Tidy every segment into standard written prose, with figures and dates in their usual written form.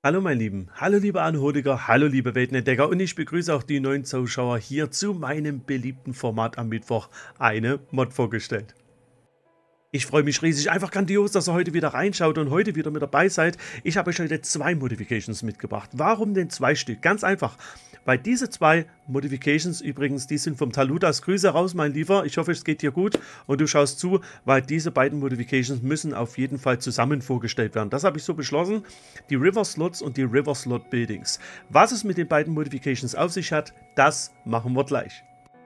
Hallo mein Lieben, hallo liebe Anholiger, hallo liebe Weltenentdecker und ich begrüße auch die neuen Zuschauer hier zu meinem beliebten Format am Mittwoch, eine Mod vorgestellt. Ich freue mich riesig, einfach grandios, dass ihr heute wieder reinschaut und heute wieder mit dabei seid. Ich habe euch heute zwei Modifications mitgebracht. Warum denn zwei Stück? Ganz einfach, weil diese zwei Modifications übrigens, die sind vom Taludas. Grüße raus, mein Lieber. Ich hoffe, es geht dir gut und du schaust zu, weil diese beiden Modifications müssen auf jeden Fall zusammen vorgestellt werden. Das habe ich so beschlossen. Die River Slots und die River Slot Buildings. Was es mit den beiden Modifications auf sich hat, das machen wir gleich.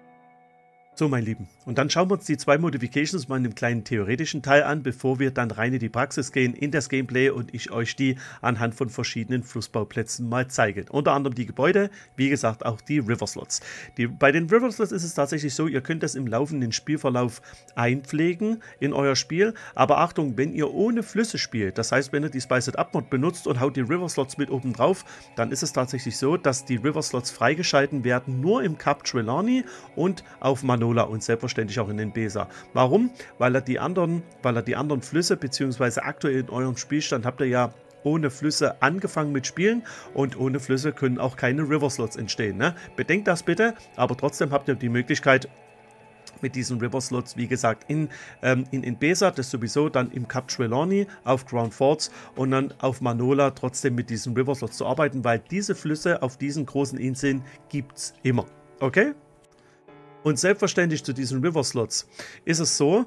So, mein Lieben, und dann schauen wir uns die zwei Modifications mal in einem kleinen theoretischen Teil an, bevor wir dann rein in die Praxis gehen, in das Gameplay und ich euch die anhand von verschiedenen Flussbauplätzen mal zeige. Unter anderem die Gebäude, wie gesagt auch die River Slots. Bei den River Slots ist es tatsächlich so, ihr könnt das im laufenden Spielverlauf einpflegen in euer Spiel, aber Achtung, wenn ihr ohne Flüsse spielt, das heißt, wenn ihr die Spice It Up Mod benutzt und haut die River Slots mit oben drauf, dann ist es tatsächlich so, dass die River Slots freigeschalten werden, nur im Kap Trelawney und auf Manola und selbstverständlich auch in den Besa. Warum? Weil er die anderen Flüsse, beziehungsweise aktuell in eurem Spielstand habt ihr ja ohne Flüsse angefangen mit Spielen und ohne Flüsse können auch keine River Slots entstehen. Ne? Bedenkt das bitte, aber trotzdem habt ihr die Möglichkeit, mit diesen River Slots, wie gesagt, in Besa, das sowieso, dann im Kap Trelawney, auf Ground Forts und dann auf Manola trotzdem mit diesen River Slots zu arbeiten, weil diese Flüsse auf diesen großen Inseln gibt es immer. Okay? Und selbstverständlich zu diesen River Slots ist es so,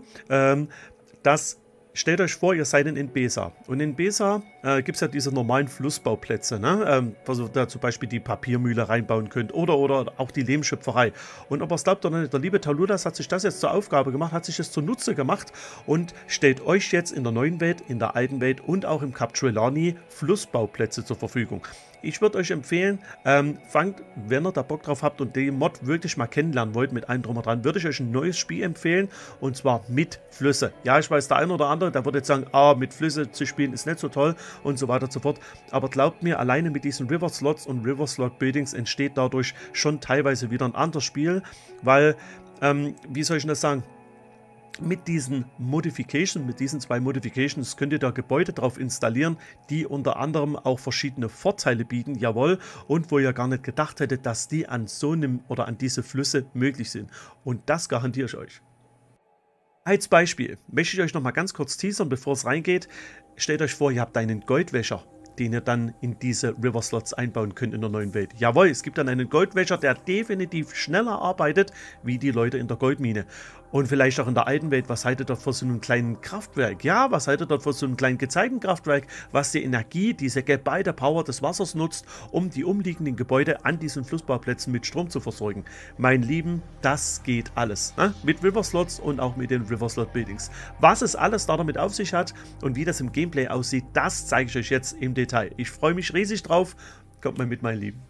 dass, stellt euch vor, ihr seid in Besa. Und in Besa gibt es ja diese normalen Flussbauplätze, ne? Also da zum Beispiel die Papiermühle reinbauen könnt oder auch die Lehmschöpferei. Und ob ihr es glaubt oder nicht, der liebe Taludas hat sich das jetzt zur Aufgabe gemacht, hat sich das zunutze gemacht und stellt euch jetzt in der neuen Welt, in der alten Welt und auch im Kap Trelawney Flussbauplätze zur Verfügung. Ich würde euch empfehlen, fangt, wenn ihr da Bock drauf habt und den Mod wirklich mal kennenlernen wollt, mit allem drum und dran, würde ich euch ein neues Spiel empfehlen und zwar mit Flüsse. Ja, ich weiß, der eine oder andere, der würde jetzt sagen, mit Flüsse zu spielen ist nicht so toll und so weiter und so fort. Aber glaubt mir, alleine mit diesen River Slots und River Slot Buildings entsteht dadurch schon teilweise wieder ein anderes Spiel, weil, wie soll ich das sagen? Mit diesen Modifications, mit diesen zwei Modifications könnt ihr da Gebäude drauf installieren, die unter anderem auch verschiedene Vorteile bieten, jawohl, und wo ihr gar nicht gedacht hättet, dass die an so einem oder an diese Flüsse möglich sind. Und das garantiere ich euch. Als Beispiel möchte ich euch noch mal ganz kurz teasern, bevor es reingeht. Stellt euch vor, ihr habt einen Goldwäscher, den ihr dann in diese River Slots einbauen könnt in der neuen Welt. Jawohl, es gibt dann einen Goldwäscher, der definitiv schneller arbeitet, wie die Leute in der Goldmine. Und vielleicht auch in der alten Welt, was haltet ihr dort vor so einem kleinen Kraftwerk? Ja, was haltet ihr dort vor so einem kleinen Gezeitenkraftwerk, was die Energie, diese geballte Power des Wassers nutzt, um die umliegenden Gebäude an diesen Flussbauplätzen mit Strom zu versorgen? Mein Lieben, das geht alles. Ne? Mit River Slots und auch mit den River Slot Buildings. Was es alles damit auf sich hat und wie das im Gameplay aussieht, das zeige ich euch jetzt im Detail. Ich freue mich riesig drauf. Kommt mal mit, mein Lieben.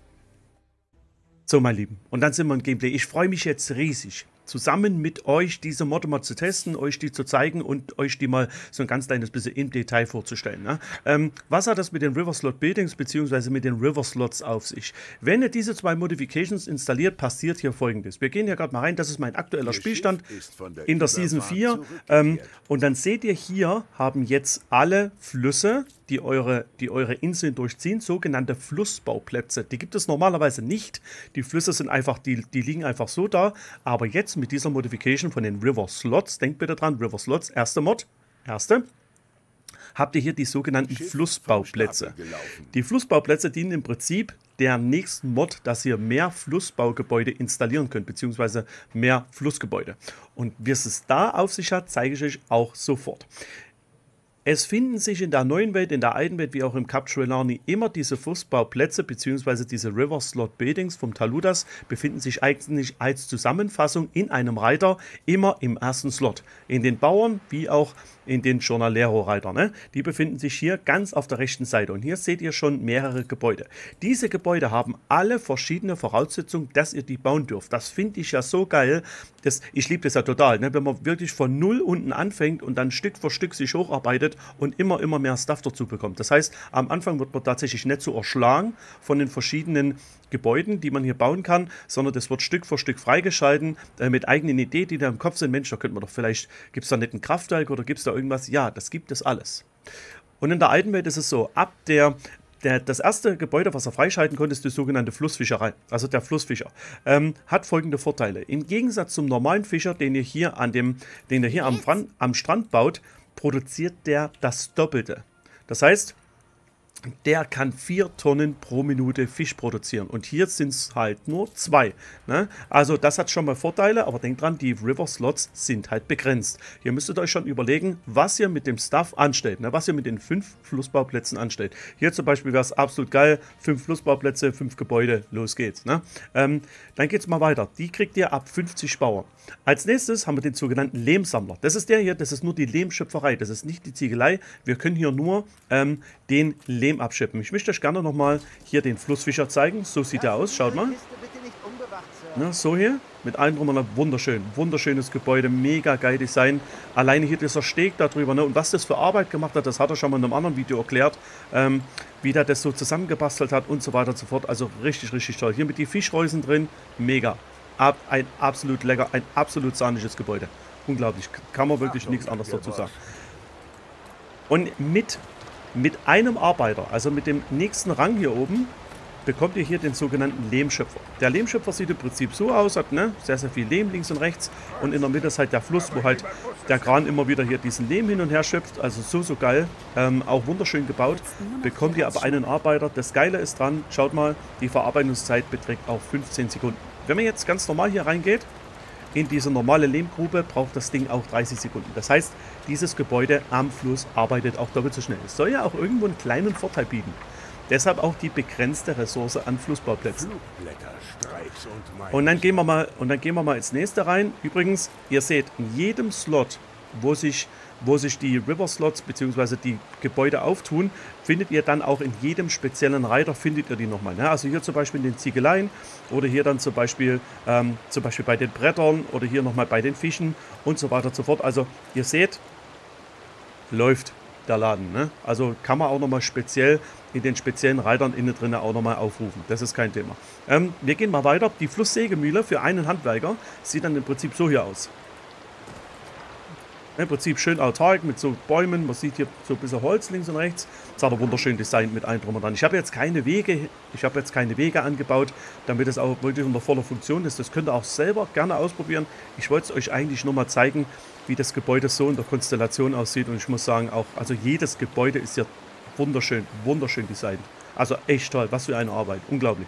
So, mein Lieben, und dann sind wir im Gameplay. Ich freue mich jetzt riesig, zusammen mit euch diese Mod mal zu testen, euch die zu zeigen und euch die mal so ein ganz kleines bisschen im Detail vorzustellen. Ne? Was hat das mit den River Slot Buildings bzw. mit den River Slots auf sich? Wenn ihr diese zwei Modifications installiert, passiert hier Folgendes. Wir gehen hier gerade mal rein, das ist mein aktueller Spielstand in der Season 4 und dann seht ihr hier, haben jetzt alle Flüsse, die eure Inseln durchziehen, sogenannte Flussbauplätze. Die gibt es normalerweise nicht. Die Flüsse sind einfach, die liegen einfach so da, aber jetzt mit dieser Modification von den River Slots, denkt bitte dran, River Slots, erste Mod, habt ihr hier die sogenannten Flussbauplätze. Die Flussbauplätze dienen im Prinzip der nächsten Mod, dass ihr mehr Flussbaugebäude installieren könnt, beziehungsweise mehr Flussgebäude. Und wie es da auf sich hat, zeige ich euch auch sofort. Es finden sich in der neuen Welt, in der alten Welt, wie auch im Kap Trelawney, immer diese Flussbauplätze bzw. diese River Slot Buildings vom Taludas befinden sich eigentlich als Zusammenfassung in einem Reiter immer im ersten Slot. In den Bauern wie auch in den Jornalero-Reiter. Ne? Die befinden sich hier ganz auf der rechten Seite und hier seht ihr schon mehrere Gebäude. Diese Gebäude haben alle verschiedene Voraussetzungen, dass ihr die bauen dürft. Das finde ich ja so geil. Ich liebe das ja total, ne? Wenn man wirklich von null unten anfängt und dann Stück für Stück sich hocharbeitet und immer mehr Stuff dazu bekommt. Das heißt, am Anfang wird man tatsächlich nicht so erschlagen von den verschiedenen Gebäuden, die man hier bauen kann, sondern das wird Stück für Stück freigeschalten mit eigenen Ideen, die da im Kopf sind. Mensch, da könnte man doch vielleicht, gibt es da nicht ein Kraftwerk oder gibt es da irgendwas? Ja, das gibt es alles. Und in der alten Welt ist es so, ab der Das erste Gebäude, was er freischalten konnte, ist die sogenannte Flussfischerei. Also der Flussfischer. Hat folgende Vorteile. Im Gegensatz zum normalen Fischer, den ihr hier, am Strand baut, produziert der das Doppelte. Das heißt, der kann 4 Tonnen pro Minute Fisch produzieren. Und hier sind es halt nur 2. Ne? Also das hat schon mal Vorteile, aber denkt dran, die River Slots sind halt begrenzt. Ihr müsstet euch schon überlegen, was ihr mit dem Stuff anstellt. Ne? Was ihr mit den 5 Flussbauplätzen anstellt. Hier zum Beispiel wäre es absolut geil. 5 Flussbauplätze, 5 Gebäude, los geht's. Ne? Dann geht es mal weiter. Die kriegt ihr ab 50 Bauern. Als nächstes haben wir den sogenannten Lehmsammler. Das ist der hier, das ist nur die Lehmschöpferei. Das ist nicht die Ziegelei. Wir können hier nur den Lehm abschippen. Ich möchte euch gerne nochmal hier den Flussfischer zeigen. So sieht er aus, schaut mal. Ja, so hier, mit allem drum und dran, wunderschön. Wunderschönes Gebäude, mega geil Design. Alleine hier dieser Steg da drüber, ne? Und was das für Arbeit gemacht hat, das hat er schon mal in einem anderen Video erklärt. Wie der das so zusammengebastelt hat und so weiter und so fort. Also richtig, richtig toll. Hier mit den Fischreusen drin, mega. Ein absolut lecker, ein absolut sahnisches Gebäude. Unglaublich, kann man wirklich nichts anderes dazu sagen. Und mit einem Arbeiter, also mit dem nächsten Rang hier oben, bekommt ihr hier den sogenannten Lehmschöpfer. Der Lehmschöpfer sieht im Prinzip so aus, hat ne, sehr, sehr viel Lehm links und rechts und in der Mitte ist halt der Fluss, wo halt der Kran immer wieder hier diesen Lehm hin und her schöpft. Also so geil, auch wunderschön gebaut. Bekommt ihr aber einen Arbeiter. Das Geile ist dran, schaut mal, die Verarbeitungszeit beträgt auch 15 Sekunden. Wenn man jetzt ganz normal hier reingeht, in diese normale Lehmgrube, braucht das Ding auch 30 Sekunden. Das heißt, dieses Gebäude am Fluss arbeitet auch doppelt so schnell. Es soll ja auch irgendwo einen kleinen Vorteil bieten. Deshalb auch die begrenzte Ressource an Flussbauplätzen. Und dann gehen wir mal ins nächste rein. Übrigens, ihr seht, in jedem Slot, wo sich die River Slots bzw. die Gebäude auftun, findet ihr dann auch in jedem speziellen Reiter, findet ihr die nochmal. Ne? Also hier zum Beispiel in den Ziegeleien oder hier dann zum Beispiel bei den Brettern oder hier nochmal bei den Fischen und so weiter und so fort. Also ihr seht, läuft der Laden. Ne? Also kann man auch nochmal speziell in den speziellen Reitern innen drin auch nochmal aufrufen. Das ist kein Thema. Wir gehen mal weiter. Die Flusssägemühle für einen Handwerker sieht dann im Prinzip so hier aus. Im Prinzip schön autark mit so Bäumen. Man sieht hier so ein bisschen Holz links und rechts. Das hat er wunderschön designt mit allem drum und dran. Ich habe jetzt keine Wege angebaut, damit es auch wirklich unter voller Funktion ist. Das könnt ihr auch selber gerne ausprobieren. Ich wollte es euch eigentlich nur mal zeigen, wie das Gebäude so in der Konstellation aussieht. Und ich muss sagen, auch, also jedes Gebäude ist ja wunderschön, wunderschön designt. Also echt toll, was für eine Arbeit. Unglaublich.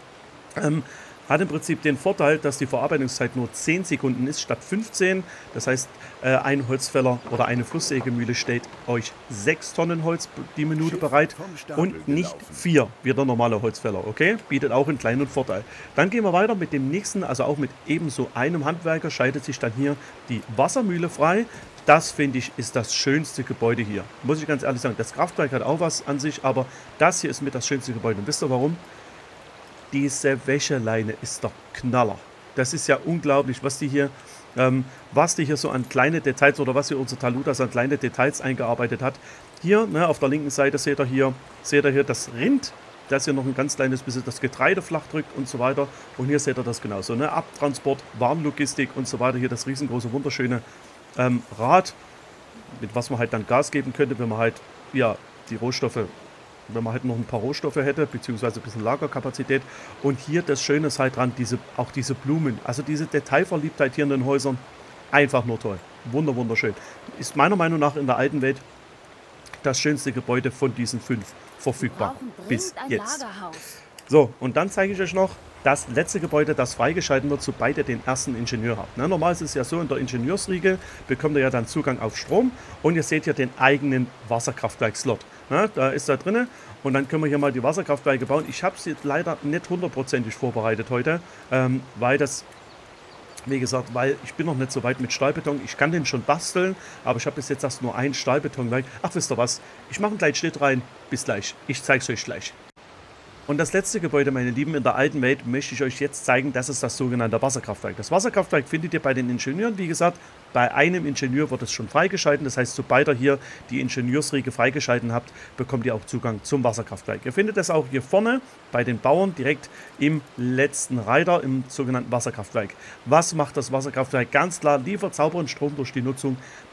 Hat im Prinzip den Vorteil, dass die Verarbeitungszeit nur 10 Sekunden ist statt 15. Das heißt, ein Holzfäller oder eine Flusssägemühle stellt euch 6 Tonnen Holz die Minute bereit und nicht 4, wie der normale Holzfäller. Okay? Bietet auch einen kleinen Vorteil. Dann gehen wir weiter mit dem nächsten, also auch mit ebenso einem Handwerker schaltet sich dann hier die Wassermühle frei. Das, finde ich, ist das schönste Gebäude hier. Muss ich ganz ehrlich sagen. Das Kraftwerk hat auch was an sich, aber das hier ist mit das schönste Gebäude. Und wisst ihr warum? Diese Wäscheleine ist der Knaller. Das ist ja unglaublich, was die hier so an kleine Details oder was hier unser Taludas an kleine Details eingearbeitet hat. Hier, ne, auf der linken Seite seht ihr hier das Rind, das hier noch ein ganz kleines bisschen das Getreide flach drückt und so weiter. Und hier seht ihr das genauso. Ne? Abtransport, Warenlogistik und so weiter. Hier das riesengroße, wunderschöne Rad, mit was man halt dann Gas geben könnte, wenn man halt, ja, die Rohstoffe, wenn man halt noch ein paar Rohstoffe hätte, beziehungsweise ein bisschen Lagerkapazität. Und hier das Schöne ist halt dran, auch diese Blumen, also diese Detailverliebtheit hier in den Häusern, einfach nur toll. Wunderschön. Ist meiner Meinung nach in der alten Welt das schönste Gebäude von diesen 5 verfügbar bis jetzt. So, und dann zeige ich euch noch das letzte Gebäude, das freigeschalten wird, sobald ihr den ersten Ingenieur habt. Ne, normal ist es ja so, in der Ingenieursriege bekommt ihr ja dann Zugang auf Strom und ihr seht hier den eigenen Wasserkraftwerk-Slot. Ne, da ist da drin und dann können wir hier mal die Wasserkraftwerke bauen. Ich habe sie leider nicht hundertprozentig vorbereitet heute, weil das, wie gesagt, weil ich bin noch nicht so weit mit Stahlbeton. Ich kann den schon basteln, aber ich habe bis jetzt erst nur ein Stahlbetonwerk. Ach, wisst ihr was? Ich mache einen kleinen Schnitt rein. Bis gleich. Ich zeige es euch gleich. Und das letzte Gebäude, meine Lieben, in der alten Welt möchte ich euch jetzt zeigen, das ist das sogenannte Wasserkraftwerk. Das Wasserkraftwerk findet ihr bei den Ingenieuren, wie gesagt, bei einem Ingenieur wird es schon freigeschalten. Das heißt, sobald ihr hier die Ingenieursriege freigeschalten habt, bekommt ihr auch Zugang zum Wasserkraftwerk. Ihr findet es auch hier vorne bei den Bauern direkt im letzten Reiter, im sogenannten Wasserkraftwerk. Was macht das Wasserkraftwerk? Ganz klar, liefert sauberen Strom durch die Nutzung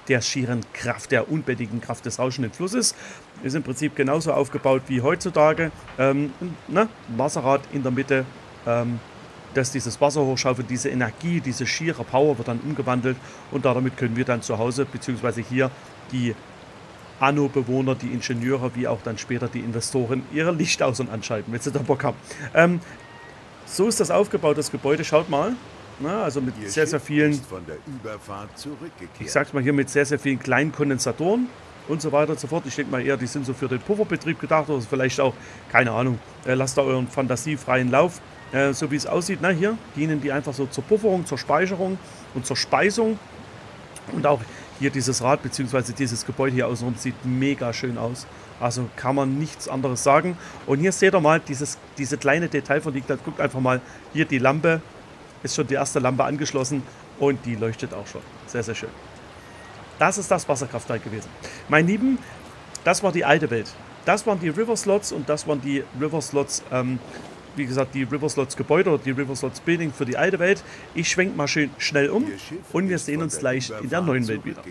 der schieren Kraft, der unbändigen Kraft des rauschenden Flusses. Ist im Prinzip genauso aufgebaut wie heutzutage. Wasserrad in der Mitte, dass dieses Wasser hochschaufelt, diese Energie, diese schiere Power wird dann umgewandelt und damit können wir dann zu Hause, beziehungsweise hier die Anno-Bewohner, die Ingenieure, wie auch dann später die Investoren, ihre Licht aus- und anschalten, wenn sie da Bock haben. So ist das aufgebaut, das Gebäude. Schaut mal. Na, also mit sehr, sehr vielen, ich sag's mal hier, mit sehr, sehr vielen kleinen Kondensatoren und so weiter und so fort. Ich denke mal eher, die sind so für den Pufferbetrieb gedacht oder vielleicht auch, keine Ahnung, lasst da euren fantasiefreien Lauf. So wie es aussieht, na hier, dienen die einfach so zur Pufferung, zur Speicherung und zur Speisung. Und auch hier dieses Rad bzw. dieses Gebäude hier außenrum sieht mega schön aus. Also kann man nichts anderes sagen. Und hier seht ihr mal diese kleine Detail verliegt. Guckt einfach mal, hier die Lampe. Ist schon die erste Lampe angeschlossen und die leuchtet auch schon. Sehr, sehr schön. Das ist das Wasserkraftwerk gewesen. Meine Lieben, das war die alte Welt. Das waren die River Slots und das waren die River Slots, wie gesagt, die River Slots Gebäude oder die River Slots Building für die alte Welt. Ich schwenke mal schön schnell um und wir sehen uns gleich in der neuen Welt wieder.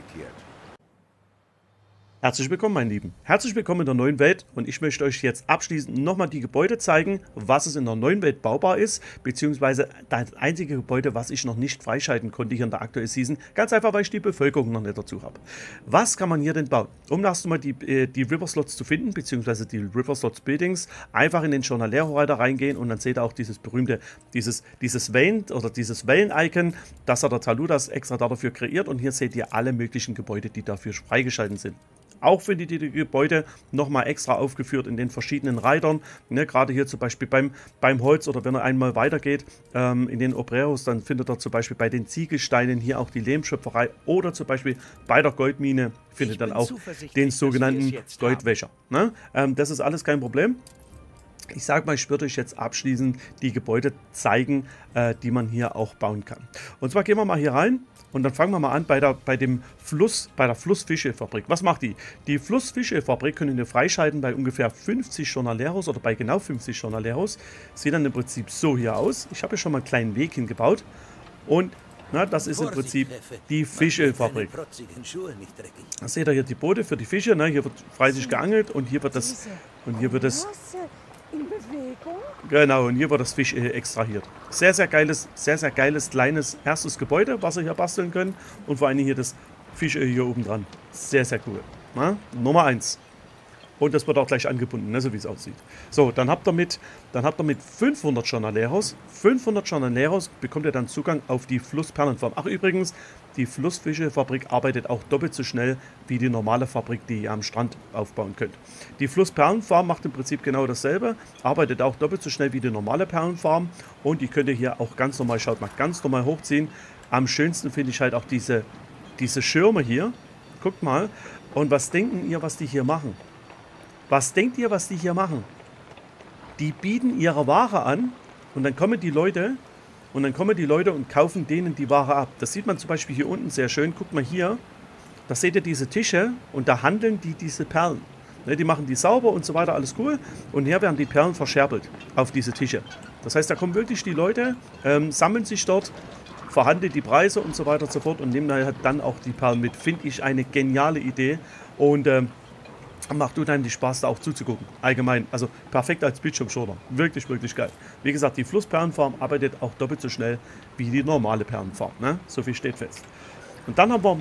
Herzlich willkommen, meine Lieben. Herzlich willkommen in der neuen Welt und ich möchte euch jetzt abschließend nochmal die Gebäude zeigen, was es in der neuen Welt baubar ist, beziehungsweise das einzige Gebäude, was ich noch nicht freischalten konnte hier in der aktuellen Season, ganz einfach, weil ich die Bevölkerung noch nicht dazu habe. Was kann man hier denn bauen? Um erst mal die River Slots zu finden, beziehungsweise die River Slots Buildings, einfach in den Journalero-Reiter reingehen und dann seht ihr auch dieses berühmte, dieses Wellen oder dieses Wellen-Icon, das hat der Taludas extra dafür kreiert und hier seht ihr alle möglichen Gebäude, die dafür freigeschaltet sind. Auch findet ihr die Gebäude nochmal extra aufgeführt in den verschiedenen Reitern. Ne, gerade hier zum Beispiel beim Holz oder wenn er einmal weitergeht in den Obreros, dann findet er zum Beispiel bei den Ziegelsteinen hier auch die Lehmschöpferei oder zum Beispiel bei der Goldmine findet dann auch den sogenannten Goldwäscher. Ne? Das ist alles kein Problem. Ich sage mal, ich würde euch jetzt abschließend die Gebäude zeigen, die man hier auch bauen kann. Und zwar gehen wir mal hier rein. Und dann fangen wir mal an bei der Flussfischefabrik. Was macht die? Die Flussfischefabrik können wir freischalten bei ungefähr 50 Jornaleros oder bei genau 50 Jornaleros. Sieht dann im Prinzip so hier aus. Ich habe hier schon mal einen kleinen Weg hingebaut. Und na, das ist im Prinzip die Fischefabrik. Da seht ihr hier die Boote für die Fische. Ne? Hier wird fleißig geangelt und hier wird das. Und hier wird es. In Bewegung? Genau, und hier wird das Fisch extrahiert. Sehr, sehr geiles, kleines erstes Gebäude, was ihr hier basteln könnt. Und vor allem hier das Fisch hier oben dran. Sehr, sehr cool. Na? Nummer 1. Und das wird auch gleich angebunden, ne, so wie es aussieht. So, dann habt ihr mit 500 Jornaleros. 500 Jornaleros bekommt ihr dann Zugang auf die Flussperlenfarm. Ach übrigens, die Flussfischefabrik arbeitet auch doppelt so schnell wie die normale Fabrik, die ihr am Strand aufbauen könnt. Die Flussperlenfarm macht im Prinzip genau dasselbe, arbeitet auch doppelt so schnell wie die normale Perlenfarm und die könnt ihr hier auch ganz normal, schaut mal, ganz normal hochziehen. Am schönsten finde ich halt auch diese Schirme hier. Guckt mal. Und was denken ihr, was die hier machen? Was denkt ihr, was die hier machen? Die bieten ihre Ware an und dann kommen die Leute und kaufen denen die Ware ab. Das sieht man zum Beispiel hier unten sehr schön. Guckt mal hier, da seht ihr diese Tische und da handeln die diese Perlen. Ne, die machen die sauber und so weiter, alles cool. Und hier werden die Perlen verscherbelt auf diese Tische. Das heißt, da kommen wirklich die Leute, sammeln sich dort, verhandeln die Preise und so weiter und so fort und nehmen dann auch die Perlen mit. Finde ich eine geniale Idee und macht unheimlich Spaß, da auch zuzugucken. Allgemein, also perfekt als Bildschirmschoner. Wirklich, wirklich geil. Wie gesagt, die Flussperlenfarm arbeitet auch doppelt so schnell wie die normale Perlenfarm. Ne? So viel steht fest. Und dann haben wir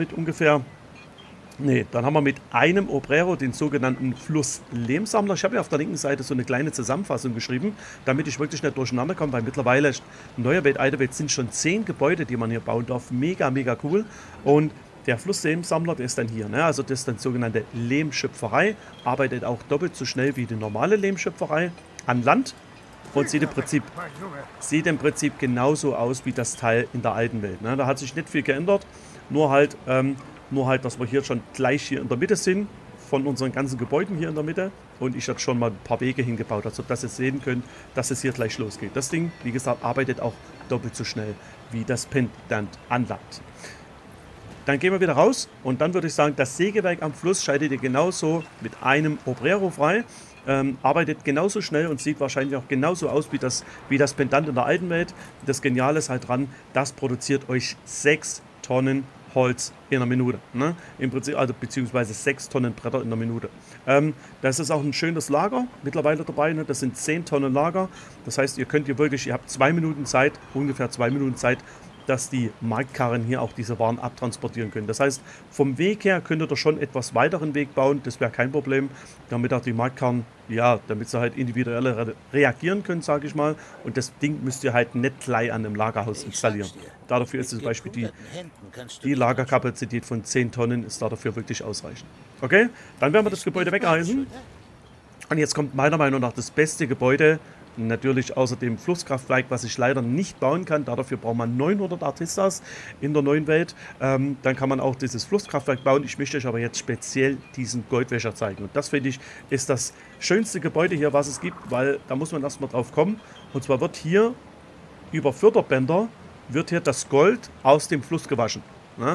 mit einem Obrero den sogenannten Flusslehmsammler. Ich habe ja auf der linken Seite so eine kleine Zusammenfassung geschrieben, damit ich wirklich nicht durcheinander komme, weil mittlerweile neue Welt, alte Welt sind schon 10 Gebäude, die man hier bauen darf. Mega, mega cool. Und der Flusslehmsammler, der ist dann hier, ne? Also das ist dann sogenannte Lehmschöpferei, arbeitet auch doppelt so schnell wie die normale Lehmschöpferei an Land und sieht im Prinzip genauso aus wie das Teil in der alten Welt. Ne? Da hat sich nicht viel geändert, nur halt, dass wir hier schon gleich hier in der Mitte sind, von unseren ganzen Gebäuden hier in der Mitte und ich habe schon mal ein paar Wege hingebaut, also dass ihr sehen könnt, dass es hier gleich losgeht. Das Ding, wie gesagt, arbeitet auch doppelt so schnell wie das Pendant an Land. Dann gehen wir wieder raus und dann würde ich sagen, das Sägewerk am Fluss schaltet ihr genauso mit einem Obrero frei. Arbeitet genauso schnell und sieht wahrscheinlich auch genauso aus wie das Pendant in der alten Welt. Das Geniale ist halt dran, das produziert euch 6 Tonnen Holz in einer Minute. Ne? Im Prinzip, also beziehungsweise 6 Tonnen Bretter in einer Minute. Das ist auch ein schönes Lager mittlerweile dabei. Ne? Das sind 10 Tonnen Lager. Das heißt, ihr könnt hier wirklich, ihr habt 2 Minuten Zeit, ungefähr 2 Minuten Zeit, dass die Marktkarren hier auch diese Waren abtransportieren können. Das heißt, vom Weg her könntet ihr schon etwas weiteren Weg bauen, das wäre kein Problem, damit auch die Marktkarren, ja, damit sie halt individuell reagieren können, sage ich mal. Und das Ding müsst ihr halt nicht gleich an einem Lagerhaus installieren. Dafür ist zum Beispiel die Lagerkapazität von 10 Tonnen ist dafür wirklich ausreichend. Okay, dann werden wir das Gebäude wegreißen. Und jetzt kommt meiner Meinung nach das beste Gebäude. Natürlich außer dem Flusskraftwerk, was ich leider nicht bauen kann. Dafür braucht man 900 Artistas in der neuen Welt. Dann kann man auch dieses Flusskraftwerk bauen. Ich möchte euch aber jetzt speziell diesen Goldwäscher zeigen. Und das, finde ich, ist das schönste Gebäude hier, was es gibt, weil da muss man erstmal drauf kommen. Und zwar wird hier über Förderbänder wird hier das Gold aus dem Fluss gewaschen. Ja?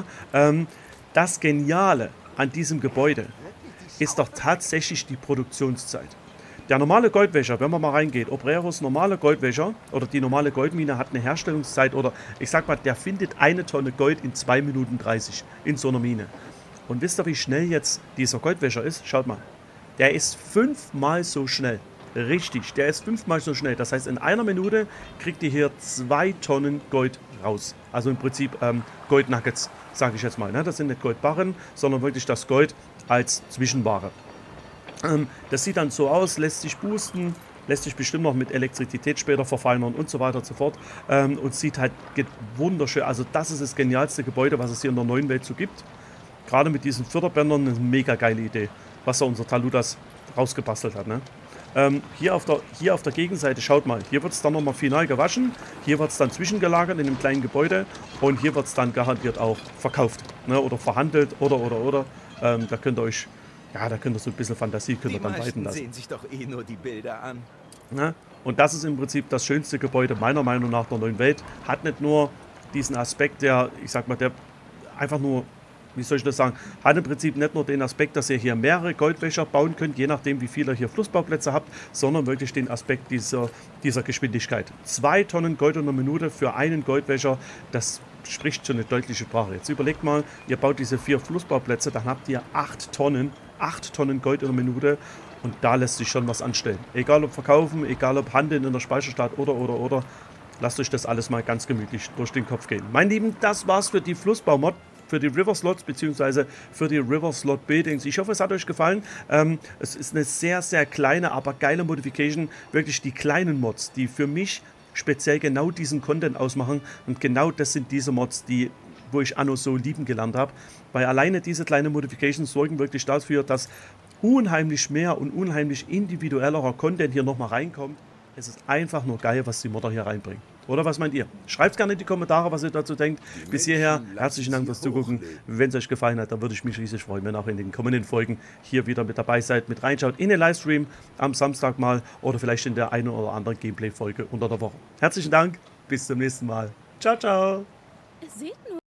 Das Geniale an diesem Gebäude ist doch tatsächlich die Produktionszeit. Der normale Goldwäscher, wenn man mal reingeht, Obreros normale Goldwäscher oder die normale Goldmine hat eine Herstellungszeit oder ich sag mal, der findet eine Tonne Gold in 2 Minuten 30 in so einer Mine. Und wisst ihr, wie schnell jetzt dieser Goldwäscher ist? Schaut mal, der ist 5-mal so schnell. Richtig, der ist 5-mal so schnell. Das heißt, in einer Minute kriegt ihr hier 2 Tonnen Gold raus. Also im Prinzip Goldnuggets, sage ich jetzt mal. Ne? Das sind nicht Goldbarren, sondern wirklich das Gold als Zwischenware. Das sieht dann so aus, lässt sich boosten, lässt sich bestimmt noch mit Elektrizität später verfeinern und so weiter und so fort. Und sieht halt wunderschön, also das ist das genialste Gebäude, was es hier in der neuen Welt so gibt. Gerade mit diesen Förderbändern, eine mega geile Idee, was da unser Taludas rausgebastelt hat. Ne? Hier auf der Gegenseite, schaut mal, hier wird es dann nochmal final gewaschen, hier wird es dann zwischengelagert in einem kleinen Gebäude und hier wird es dann garantiert auch verkauft, ne? Oder verhandelt oder. Da könnt ihr euch... Ja, da könnt ihr so ein bisschen Fantasie könnt ihr dann walten lassen. Sehen sich doch eh nur die Bilder an. Ja, und das ist im Prinzip das schönste Gebäude meiner Meinung nach der neuen Welt. Hat nicht nur diesen Aspekt, der, ich sag mal, der einfach nur, wie soll ich das sagen, hat im Prinzip nicht nur den Aspekt, dass ihr hier mehrere Goldwäscher bauen könnt, je nachdem wie viele ihr hier Flussbauplätze habt, sondern wirklich den Aspekt dieser Geschwindigkeit. 2 Tonnen Gold in einer Minute für einen Goldwäscher, das spricht schon eine deutliche Sprache. Jetzt überlegt mal, ihr baut diese 4 Flussbauplätze, dann habt ihr 8 Tonnen Gold in einer Minute und da lässt sich schon was anstellen. Egal ob verkaufen, egal ob handeln in der Speicherstadt oder. Lasst euch das alles mal ganz gemütlich durch den Kopf gehen. Mein Lieben, das war's für die Flussbaumod, für die River Slots bzw. für die River Slot Buildings. Ich hoffe, es hat euch gefallen. Es ist eine sehr, sehr kleine, aber geile Modification. Wirklich die kleinen Mods, die für mich speziell genau diesen Content ausmachen. Und genau das sind diese Mods, wo ich Anno so lieben gelernt habe. Weil alleine diese kleinen Modifications sorgen wirklich dafür, dass unheimlich mehr und unheimlich individuellerer Content hier nochmal reinkommt. Es ist einfach nur geil, was die Modder hier reinbringen. Oder was meint ihr? Schreibt gerne in die Kommentare, was ihr dazu denkt. Bis hierher, herzlichen Dank fürs Zugucken. Wenn es euch gefallen hat, dann würde ich mich riesig freuen, wenn ihr auch in den kommenden Folgen hier wieder mit dabei seid, mit reinschaut in den Livestream am Samstag mal oder vielleicht in der einen oder anderen Gameplay-Folge unter der Woche. Herzlichen Dank, bis zum nächsten Mal. Ciao, ciao. Seht nur.